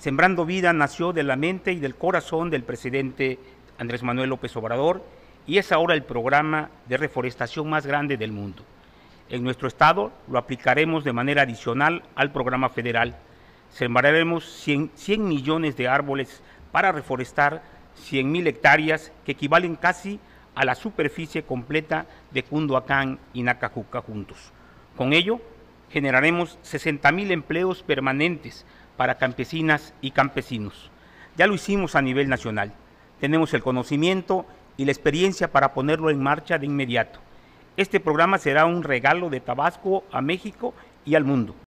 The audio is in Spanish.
Sembrando Vida nació de la mente y del corazón del presidente Andrés Manuel López Obrador y es ahora el programa de reforestación más grande del mundo. En nuestro estado lo aplicaremos de manera adicional al programa federal. Sembraremos 100 millones de árboles para reforestar 100,000 hectáreas que equivalen casi a la superficie completa de Cunduacán y Nacajuca juntos. Con ello, generaremos 60,000 empleos permanentes para campesinas y campesinos. Ya lo hicimos a nivel nacional. Tenemos el conocimiento y la experiencia para ponerlo en marcha de inmediato. Este programa será un regalo de Tabasco a México y al mundo.